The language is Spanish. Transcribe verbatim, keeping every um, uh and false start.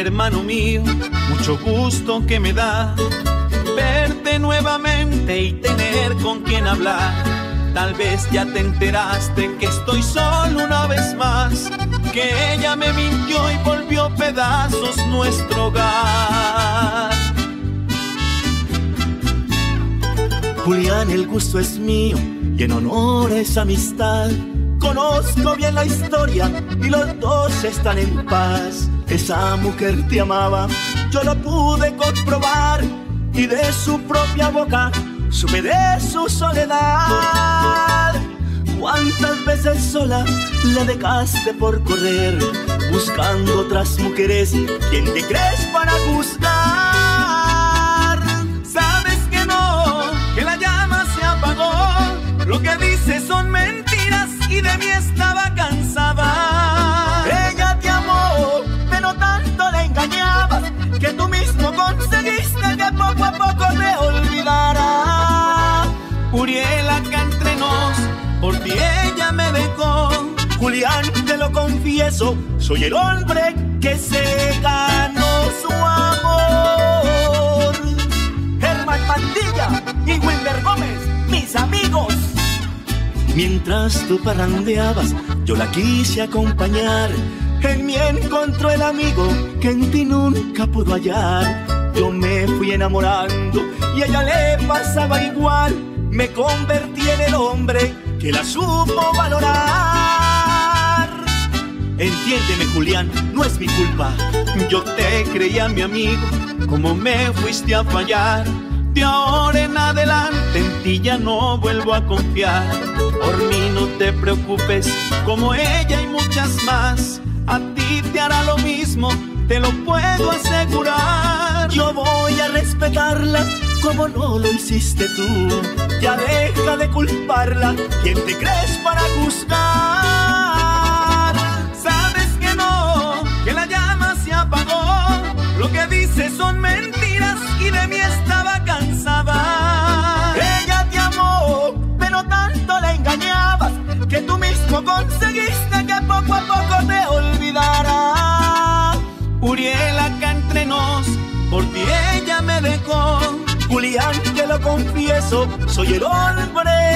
hermano mío, mucho gusto que me da verte nuevamente y tener con quien hablar. Tal vez ya te enteraste que estoy solo una vez más, que ella me mintió y volvió pedazos nuestro hogar. Julián, el gusto es mío y en honor a esa amistad conozco bien la historia y los dos están en paz. Esa mujer te amaba, yo lo pude comprobar, y de su propia boca supe de su soledad. Cuántas veces sola la dejaste por correr, buscando otras mujeres. ¿Quién te crees para juzgar? Sabes que no, que la llama se apagó. Lo que dices son mentiras y de mí estaba cansada. Ella te amó, pero tanto la engañabas que tú mismo conseguiste que poco a poco te olvidara. Uriel, acá entre nos, por ti ella me dejó. Julián, te lo confieso, soy el hombre que se ganó su amor. Germán Pandilla y Wilmer Gómez, mis amigos. Mientras tú parrandeabas, yo la quise acompañar. En mí encontró el amigo que en ti nunca pudo hallar. Yo me fui enamorando y a ella le pasaba igual. Me convertí en el hombre que la supo valorar. Entiéndeme, Julián, no es mi culpa. Yo te creía mi amigo, como me fuiste a fallar. De ahora en adelante en ti ya no vuelvo a confiar. Por mí no te preocupes, como ella y muchas más. A ti te hará lo mismo, te lo puedo asegurar. Yo voy a respetarla como no lo hiciste tú. Ya deja de culparla, ¿quién te crees para juzgar? Sabes que no, que la llama se apagó. Lo que dices son mentiras y de mí estaba cansada. Ella te amó, pero tanto la engañabas que tú mismo conseguiste que poco a poco te olvidara. Uriel, acá entre nos, por ti ella me dejó. Julián, te lo confieso, soy el hombre